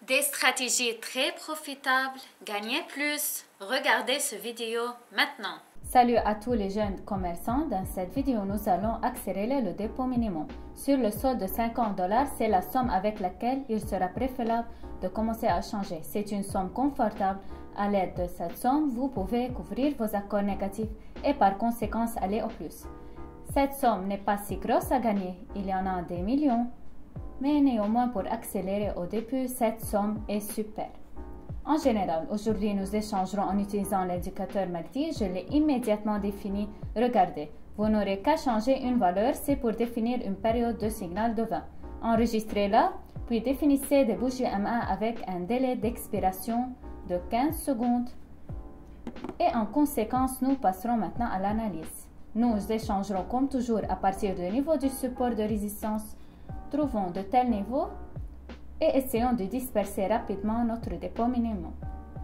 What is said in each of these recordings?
Des stratégies très profitables, gagnez plus. Regardez cette vidéo maintenant. Salut à tous les jeunes commerçants. Dans cette vidéo, nous allons accélérer le dépôt minimum. Sur le solde de 50 $, c'est la somme avec laquelle il sera préférable de commencer à changer. C'est une somme confortable. À l'aide de cette somme, vous pouvez couvrir vos accords négatifs et par conséquent aller au plus. Cette somme n'est pas si grosse à gagner, il y en a des millions. Mais néanmoins, pour accélérer au début, cette somme est super. En général, aujourd'hui, nous échangerons en utilisant l'indicateur MACD. Je l'ai immédiatement défini. Regardez, vous n'aurez qu'à changer une valeur, c'est pour définir une période de signal de 20. Enregistrez-la, puis définissez des bougies M1 avec un délai d'expiration de 15 secondes. Et en conséquence, nous passerons maintenant à l'analyse. Nous échangerons comme toujours à partir du niveau du support de résistance. Trouvons de tels niveaux et essayons de disperser rapidement notre dépôt minimum.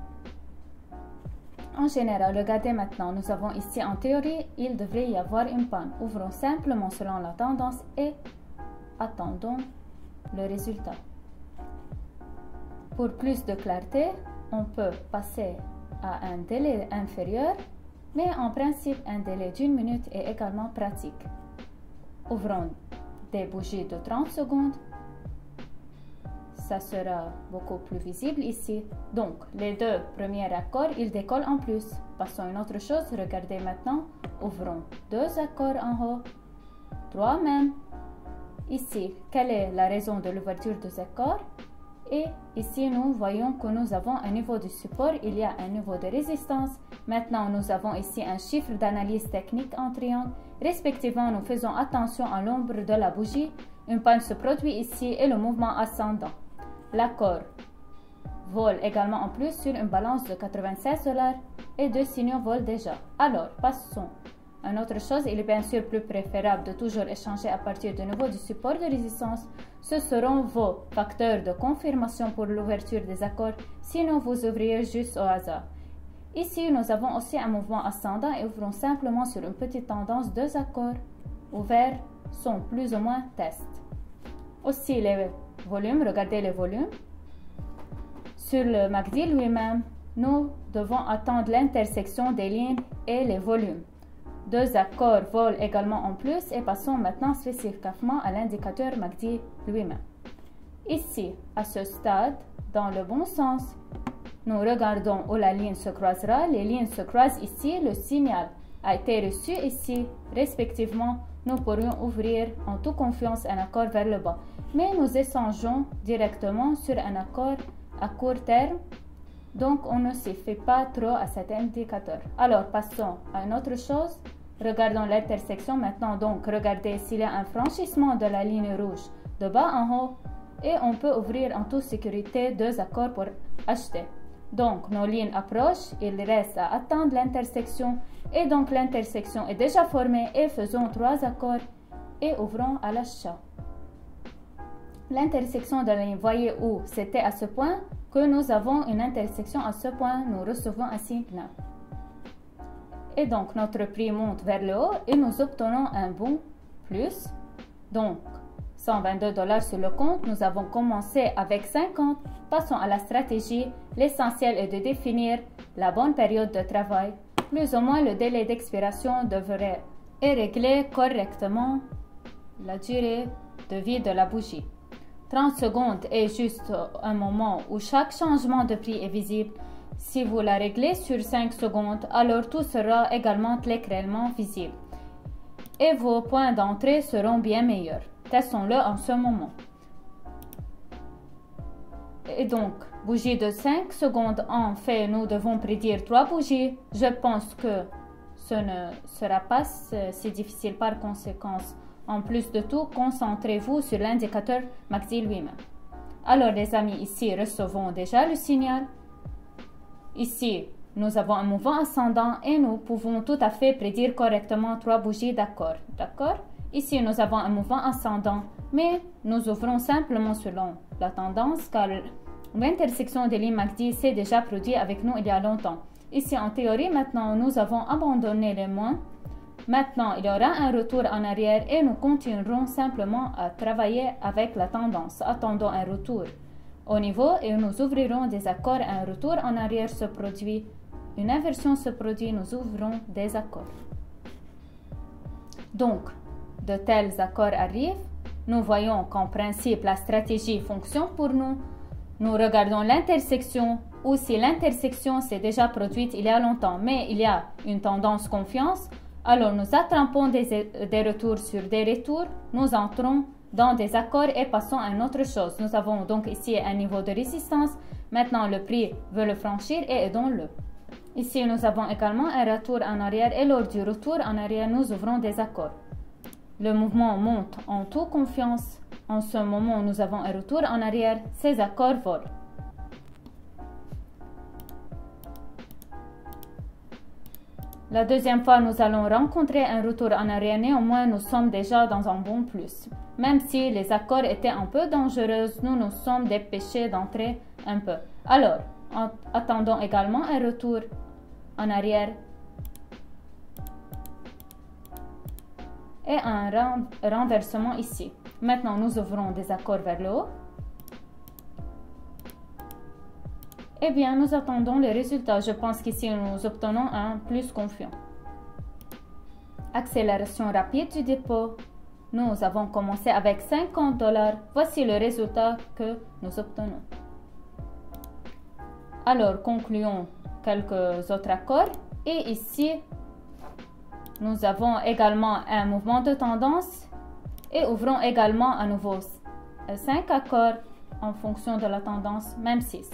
En général, regardez maintenant, nous avons ici en théorie, il devrait y avoir une panne. Ouvrons simplement selon la tendance et attendons le résultat. Pour plus de clarté, on peut passer à un délai inférieur, mais en principe, un délai d'1 minute est également pratique. Ouvrons des bougies de 30 secondes. Ça sera beaucoup plus visible ici. Donc, les deux premiers accords, ils décollent en plus. Passons à une autre chose. Regardez maintenant. Ouvrons deux accords en haut. Trois même. Ici, quelle est la raison de l'ouverture des accords? Et ici, nous voyons que nous avons un niveau de support. Il y a un niveau de résistance. Maintenant, nous avons ici un chiffre d'analyse technique en triangle. Respectivement, nous faisons attention à l'ombre de la bougie. Une panne se produit ici et le mouvement ascendant. L'accord vole également en plus sur une balance de 96 $ et deux signaux volent déjà. Alors, passons à une autre chose. Il est bien sûr plus préférable de toujours échanger à partir du niveau du support de résistance. Ce seront vos facteurs de confirmation pour l'ouverture des accords, sinon vous ouvriez juste au hasard. Ici, nous avons aussi un mouvement ascendant et ouvrons simplement sur une petite tendance. Deux accords ouverts sont plus ou moins test. Aussi les volumes, regardez les volumes. Sur le MACD lui-même, nous devons attendre l'intersection des lignes et les volumes. Deux accords volent également en plus et passons maintenant spécifiquement à l'indicateur MACD lui-même. Ici, à ce stade, dans le bon sens, nous regardons où la ligne se croisera. Les lignes se croisent ici. Le signal a été reçu ici. Respectivement, nous pourrions ouvrir en toute confiance un accord vers le bas. Mais nous échangeons directement sur un accord à court terme. Donc, on ne se fait pas trop à cet indicateur. Alors, passons à une autre chose. Regardons l'intersection maintenant. Donc, regardez s'il y a un franchissement de la ligne rouge de bas en haut. Et on peut ouvrir en toute sécurité deux accords pour acheter. Donc, nos lignes approchent, il reste à attendre l'intersection et donc l'intersection est déjà formée et faisons trois accords et ouvrons à l'achat. L'intersection de la ligne, voyez où c'était à ce point que nous avons une intersection à ce point, nous recevons un signal. Et donc, notre prix monte vers le haut et nous obtenons un bon plus. Donc, 122 $ sur le compte, nous avons commencé avec 50. Passons à la stratégie. L'essentiel est de définir la bonne période de travail. Plus ou moins le délai d'expiration devrait régler correctement la durée de vie de la bougie. 30 secondes est juste un moment où chaque changement de prix est visible. Si vous la réglez sur 5 secondes, alors tout sera également très clairement visible. Et vos points d'entrée seront bien meilleurs. Testons-le en ce moment. Et donc, bougie de 5 secondes, en fait, nous devons prédire 3 bougies. Je pense que ce ne sera pas si difficile par conséquence. En plus de tout, concentrez-vous sur l'indicateur MACD lui-même. Alors, les amis, ici, recevons déjà le signal. Ici, nous avons un mouvement ascendant et nous pouvons tout à fait prédire correctement 3 bougies d'accord. D'accord? Ici, nous avons un mouvement ascendant, mais nous ouvrons simplement selon la tendance car l'intersection des lignes MACD s'est déjà produite avec nous il y a longtemps. Ici, en théorie, maintenant, nous avons abandonné les moins. Maintenant, il y aura un retour en arrière et nous continuerons simplement à travailler avec la tendance. Attendons un retour au niveau et nous ouvrirons des accords. Un retour en arrière se produit. Une inversion se produit, nous ouvrons des accords. Donc, de tels accords arrivent. Nous voyons qu'en principe, la stratégie fonctionne pour nous. Nous regardons l'intersection ou si l'intersection s'est déjà produite il y a longtemps, mais il y a une tendance confiance, alors nous attrapons des retours sur des retours, nous entrons dans des accords et passons à une autre chose. Nous avons donc ici un niveau de résistance. Maintenant, le prix veut le franchir et aidons-le. Ici, nous avons également un retour en arrière et lors du retour en arrière, nous ouvrons des accords. Le mouvement monte en toute confiance. En ce moment, nous avons un retour en arrière. Ces accords volent. La deuxième fois, nous allons rencontrer un retour en arrière. Néanmoins, nous sommes déjà dans un bon plus. Même si les accords étaient un peu dangereux, nous nous sommes dépêchés d'entrer un peu. Alors, attendons également un retour en arrière et un renversement ici. Maintenant, nous ouvrons des accords vers le haut. Eh bien, nous attendons les résultats. Je pense qu'ici, nous obtenons un plus confiant. Accélération rapide du dépôt. Nous avons commencé avec $50. Voici le résultat que nous obtenons. Alors, concluons quelques autres accords. Et ici, nous avons également un mouvement de tendance. Et ouvrons également à nouveau 5 accords en fonction de la tendance, même 6.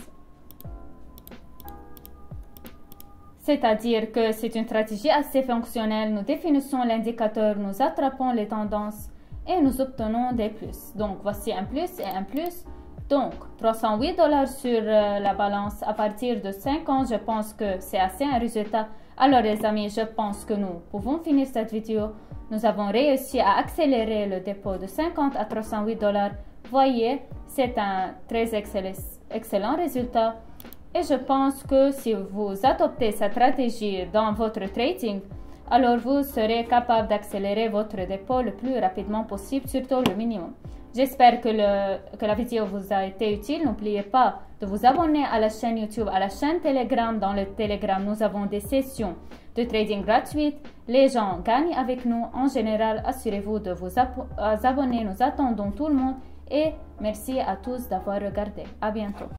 C'est-à-dire que c'est une stratégie assez fonctionnelle. Nous définissons l'indicateur, nous attrapons les tendances et nous obtenons des plus. Donc, voici un plus et un plus. Donc, $308 sur la balance. À partir de 5 ans, je pense que c'est assez un résultat. Alors, les amis, je pense que nous pouvons finir cette vidéo. Nous avons réussi à accélérer le dépôt de 50 à $308. Voyez, c'est un très excellent résultat. Et je pense que si vous adoptez cette stratégie dans votre trading, alors vous serez capable d'accélérer votre dépôt le plus rapidement possible, surtout le minimum. J'espère que la vidéo vous a été utile. N'oubliez pas de vous abonner à la chaîne YouTube, à la chaîne Telegram. Dans le Telegram, nous avons des sessions de trading gratuites. Les gens gagnent avec nous. En général, assurez-vous de vous abonner. Nous attendons tout le monde. Et merci à tous d'avoir regardé. À bientôt.